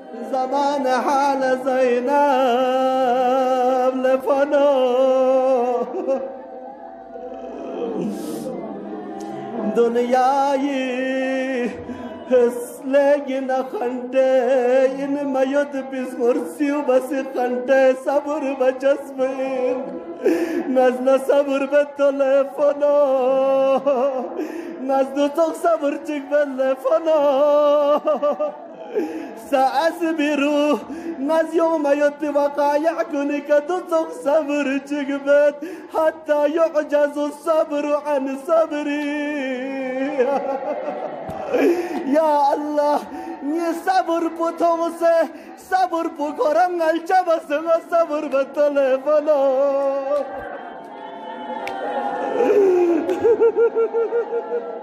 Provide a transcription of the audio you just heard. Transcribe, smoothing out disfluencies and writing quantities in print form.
زمان حال زينب لفنو دنیای حسلگی نخنده این میاد بیز مرسی و بسی خنده صبر و جذبین نزد صبر به تلفنا نزد تو صبر چک بلفنا سأصبر نز يوم يتوقع كونك تصق صبر جقبت حتى يعجز الصبر عن صبري يا الله ني صبر بتومسه صبر بكرم الجبس صبر بالتلفون